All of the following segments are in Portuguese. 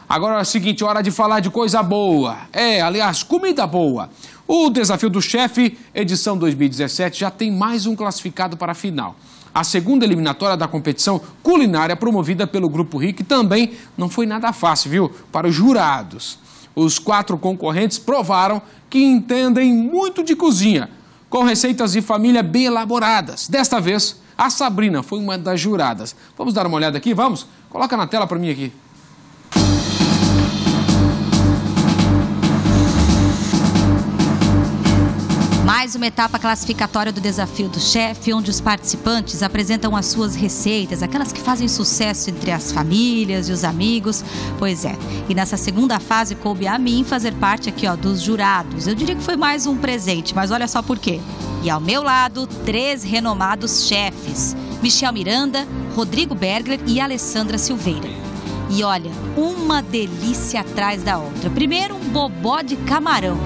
Agora é o seguinte, hora de falar de coisa boa. Aliás, comida boa. O Desafio do Chefe, edição 2017, já tem mais um classificado para a final. A segunda eliminatória da competição culinária promovida pelo Grupo RIC também não foi nada fácil, viu? Para os jurados. Os 4 concorrentes provaram que entendem muito de cozinha, com receitas de família bem elaboradas. Desta vez, a Sabrina foi uma das juradas. Vamos dar uma olhada aqui? Vamos? Coloca na tela para mim aqui. Mais uma etapa classificatória do Desafio do Chefe, onde os participantes apresentam as suas receitas, aquelas que fazem sucesso entre as famílias e os amigos. Pois é, e nessa segunda fase coube a mim fazer parte aqui dos jurados. Eu diria que foi mais um presente, mas olha só por quê. E ao meu lado, 3 renomados chefes: Michel Miranda, Rodrigo Bergler e Alessandra Silveira. E olha, uma delícia atrás da outra. Primeiro, um bobó de camarão.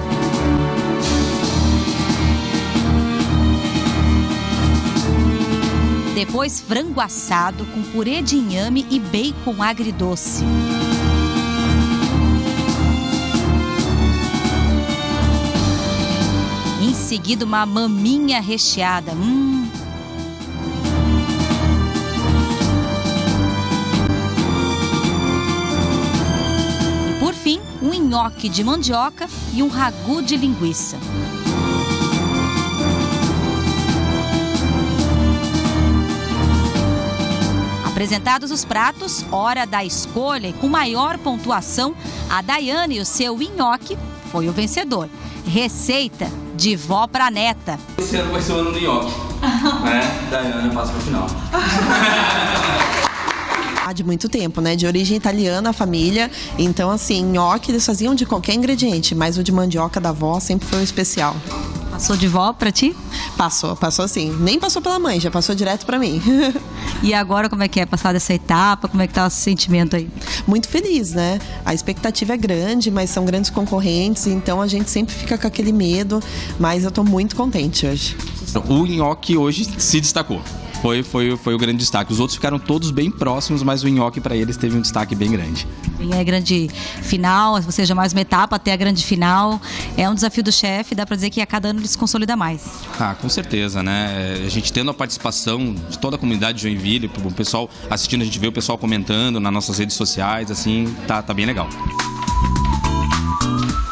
Depois, frango assado com purê de inhame e bacon agridoce. Em seguida, uma maminha recheada. E por fim, um nhoque de mandioca e um ragu de linguiça. Apresentados os pratos, hora da escolha, e com maior pontuação, a Daiane e o seu nhoque foi o vencedor. Receita de vó para neta. Esse ano vai ser o ano do nhoque, né? Daiane passa para o final. De muito tempo, né? De origem italiana, a família. Então, assim, nhoque eles faziam de qualquer ingrediente, mas o de mandioca da avó sempre foi o especial. Passou de vó pra ti? Passou sim. Nem passou pela mãe, já passou direto pra mim. E agora como é que é passar dessa etapa? Como é que tá o sentimento aí? Muito feliz, né? A expectativa é grande, mas são grandes concorrentes, então a gente sempre fica com aquele medo, mas eu tô muito contente hoje. O nhoque hoje se destacou. Foi o grande destaque. Os outros ficaram todos bem próximos, mas o nhoque para eles teve um destaque bem grande. E a grande final, ou seja, mais uma etapa até a grande final. É um desafio do chefe, dá para dizer que a cada ano ele se consolida mais. Com certeza, né? A gente tendo a participação de toda a comunidade de Joinville, o pessoal assistindo, a gente vê o pessoal comentando nas nossas redes sociais, assim, tá bem legal.